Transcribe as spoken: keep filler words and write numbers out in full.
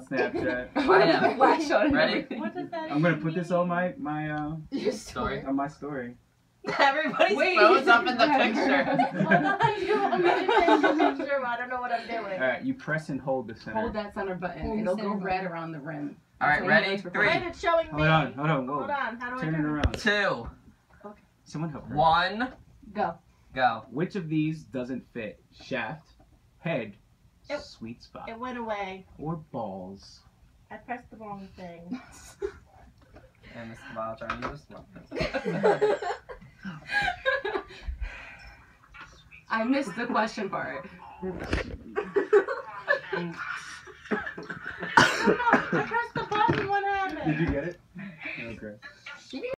Snapchat. I am. Flash on Ready? everything. What does that I'm gonna even put this mean? on my my uh Your Story. on my story. Everybody's Wait. phone's up in the picture. Hold on, you want me to change the picture? I don't know what I'm All doing. right, you press and hold the center. Hold that center button. Hold the It'll center go red button. around the rim. All right, So ready? you know it's Three, recording. Wait, it's showing me. Hold on, hold on, whoa. Hold on, how do I Turn it turn it? around. two, Someone help her. one, Go. go. Which of these doesn't fit? Shaft, head, It- sweet spot, It went away. or balls? I pressed the wrong thing. And Mister Ball trying to use this I missed the question part. I pressed the button. What happened? Did you get it? Okay.